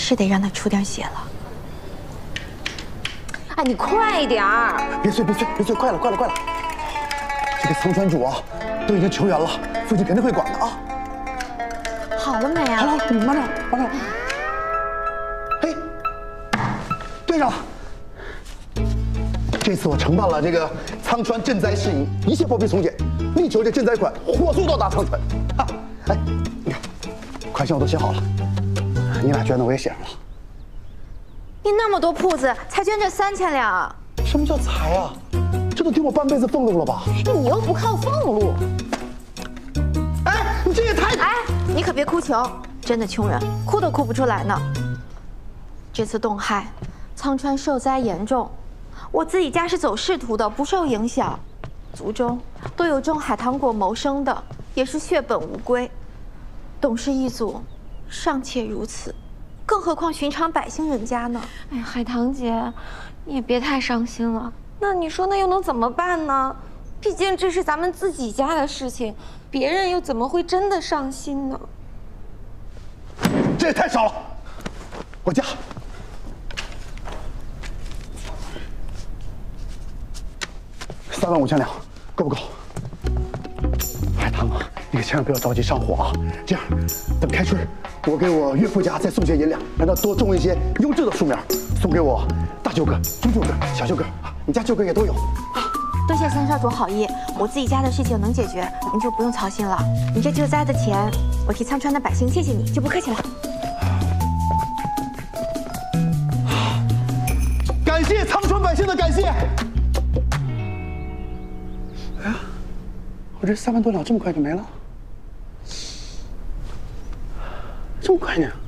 是得让他出点血了。 哎，你快一点儿！ 别催，快了！这个苍川主啊，都已经求援了，父亲肯定会管的啊。 好了没啊？ 好了，慢点。嘿，队长，这次我承办了这个苍川赈灾事宜，一切包庇从简，力求这赈灾款火速到达苍川。哈，哎，你看，款项我都写好了，你俩捐的我也写上了。 你那么多铺子，才捐这3000两， 什么叫财啊？这都顶我半辈子俸禄了吧？ 你又不靠俸禄。 哎，你这也太…… 哎，你可别哭穷，真的穷人哭都哭不出来呢。这次冻害，苍川受灾严重，我自己家是走仕途的，不受影响，族中都有种海棠果谋生的，也是血本无归。董氏一族尚且如此，更何况寻常百姓人家呢？ 哎呀，海棠姐，你也别太伤心了。那你说那又能怎么办呢？毕竟这是咱们自己家的事情，别人又怎么会真的上心呢？ 这也太少了，我加。35000两，够不够？海棠啊，你可千万不要着急上火啊！这样，等开春，我给我岳父家再送些银两，让他多种一些优质的树苗，送给我大舅哥、中舅哥、小舅哥啊，你家舅哥也都有。 多谢三少主好意，我自己家的事情能解决，您就不用操心了。你这救灾的钱，我替苍川的百姓谢谢你，就不客气了。 感谢苍川百姓的感谢。哎呀，我这3万多两这么快就没了，这么快呢？